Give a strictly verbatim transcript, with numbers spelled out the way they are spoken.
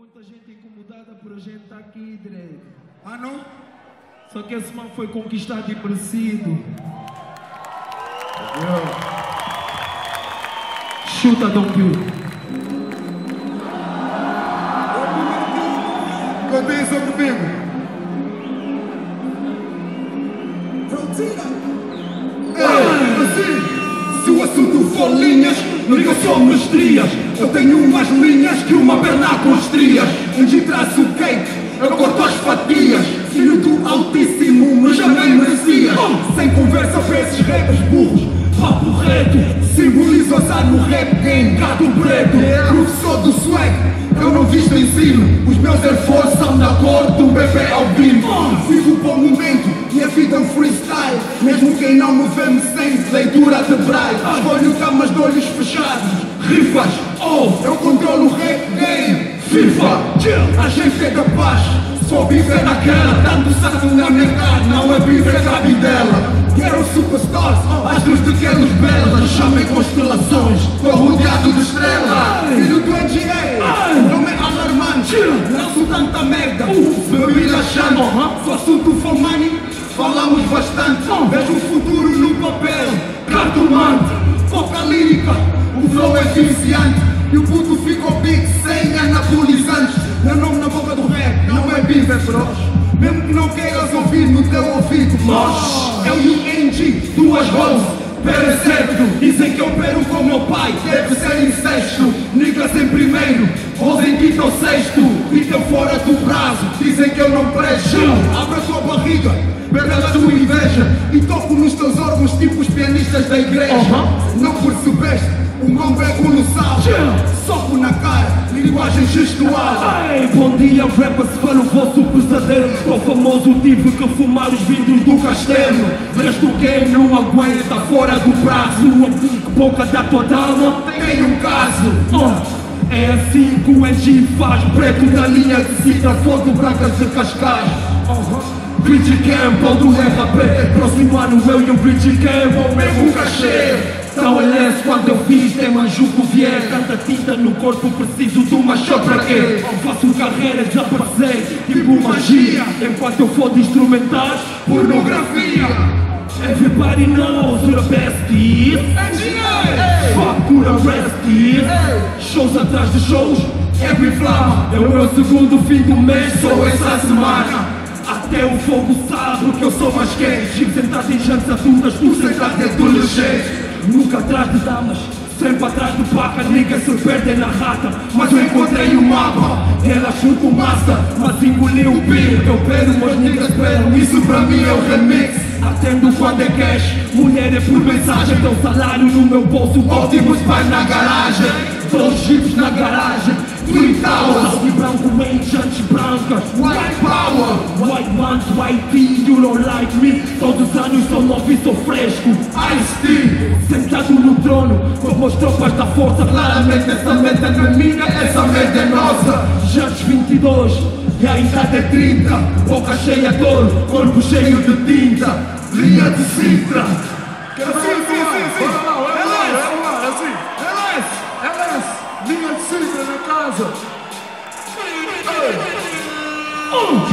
muita gente incomodada por a gente estar aqui, Drake. Ah, não? Só que esse mano foi conquistado e merecido. Chuta, Dom Pio. Contem isso comigo. É, assim, se o assunto for linhas, nunca só mestrias. Eu tenho mais linhas que uma perna com estrias. Onde traz o cake, eu corto as fatias. Filho do Altíssimo, mas jamais merecia. Sem conversa para esses rappers burros, papo reto. Simbolizo azar no rap game, gato preto. Professor do swag, eu não visto ensino. Os meus Air Force são da cor do bebê albino. Vivo para o momento, minha vida é um freestyle. Mesmo quem não me vê me sente, leitura de braille. Escolho camas de olhos fechados, rifas, oh, eu controlo o rap game. FIFA, a gente é capaz, só viver naquela. Tanto sangue na minha cara, não é viver a dela. Quero superstars, astros de quelos belas. Chamem constelações, tô rodeado de estrelas. Filho do N G A, não é alarmante. Lanço tanta merda, bebida chama. Se o assunto for money, falamos bastante. Vejo o futuro no papel, cartomante. Foca lírica, o flow é viciante. E o puto ficou big sem anabolizantes. Meu nome na boca do rap, não é beef, é feroz. Mesmo que não queiras ouvir no teu ouvido, nós é o U N G, duas roles, pera certo. Dizem que eu opero com meu pai, deve ser incesto. Niggas em primeiro, rose em quinto ou sexto. Vitam fora do prazo, dizem que eu não presto. Abre a tua barriga, bebe a tua inveja. E toco nos teus órgãos tipo os pianistas da igreja. uh-huh. Não percebeste, o mambo é colossal. Soco na cara, linguagem gestual. Ei, bom dia, rapper, se for o vosso pesadelo. Estou famoso, tive que fumar os vindos do castelo. Resto game não aguenta, fora do prazo. Que boca da tua dama tem um caso. uh, É assim que o N G faz. Preto da linha de cita, foto brancas de Cascais. uh-huh. Bridge Campbell do R P. Próximo ano eu e o Bridge Campbell, mesmo cachê. Então L S quando eu fiz, tem manjuco vier. Tanta tinta no corpo, preciso de uma shot para quê? Faço carreira, já passei, tipo magia. Enquanto eu for de instrumentais, pornografia. Everybody knows who the best is. N G A, fuck who the rest is. Shows atrás de shows, every flama. É o meu segundo fim do mês, só essa semana. Até o fogo sabe que eu sou mais quente. Chico sentado em jantes adultas, tu sentado dentro do ligeiro. Nunca atrás de damas, sempre atrás de paca. Niggas se perdem na rata, mas eu encontrei o mapa. Ela chuta massa, mas engoliu o beat. Eu pego, mas niggas esperam, isso pra mim é o remix. Atendo quando é cash, mulher é por mensagem. Teu salário no meu bolso, ótimos pais na garagem. Dois jeeps na garagem, Twin Towers. Audi branco em jantes brancas, white power. White ones, white tea, you don't like me. Todos os anos sou novo e sou fresco. Ice-T, sentado no trono, como as tropas da força. Claramente essa merda não é minha, essa merda é nossa. Jantes vinte e dois, e a idade é trinta. Boca cheia de ouro, corpo cheio de tinta. Linha de Sintra. Sim, sim, sim, sim. É lá, é lá, é assim. L S, linha de Sintra na casa. Ei. Uh.